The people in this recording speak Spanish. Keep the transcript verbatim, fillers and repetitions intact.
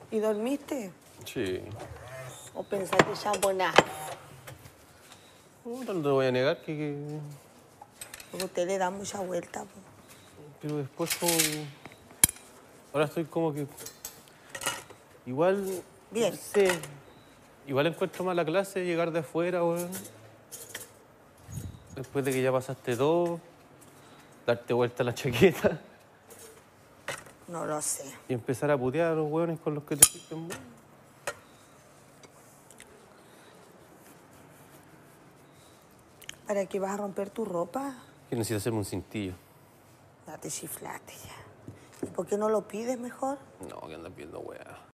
¿Y dormiste? Sí. ¿O pensaste ya buena? No, no te voy a negar que... que... Porque usted le da mucha vuelta. Po. Pero después como... Ahora estoy como que... Igual... Bien. No sé. Igual encuentro más la clase llegar de afuera, weón. Después de que ya pasaste todo, darte vuelta a la chaqueta. No lo sé. Y empezar a putear a los hueones con los que te sienten mal. ¿Para qué vas a romper tu ropa? Que necesito hacerme un cintillo. Ya te chiflaste ya. ¿Y por qué no lo pides mejor? No, que andas viendo weá.